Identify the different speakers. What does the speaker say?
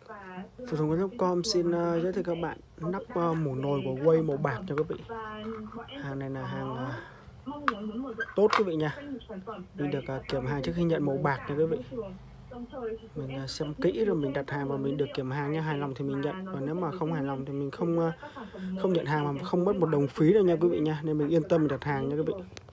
Speaker 1: Phổ thông com xin giới thiệu các bạn nắp mổ nồi của Way màu bạc cho quý vị. Hàng này là hàng tốt quý vị nha. Mình được kiểm hàng trước khi nhận màu bạc nha quý vị. Mình xem kỹ rồi mình đặt hàng và mình được kiểm hàng nha, hài lòng thì mình nhận, và nếu mà không hài lòng thì mình không nhận hàng mà không mất một đồng phí đâu nha quý vị nha, nên mình yên tâm mình đặt hàng nha quý vị.